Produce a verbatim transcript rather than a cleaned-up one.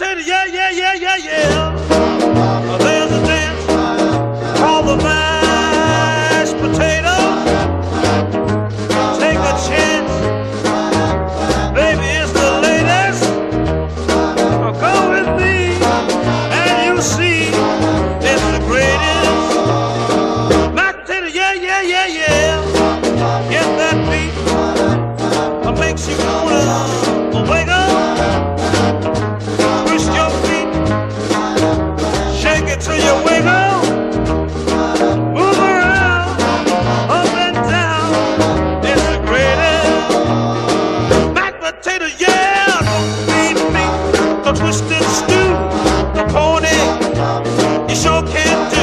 potato, yeah, yeah, yeah, yeah, yeah. Uh, there's a dance called the mashed potato. Take a chance, baby, it's the latest. Uh, go with me, and you'll see it's the greatest. Mashed potato, yeah, yeah, yeah, yeah. Get that beat, uh, makes you wanna wake up. Twist your feet, shake it till you wake up. Move around, up and down. It's the greatest. Mashed potato, yeah. Don't feed me the twisted stew, the pony. You sure can do.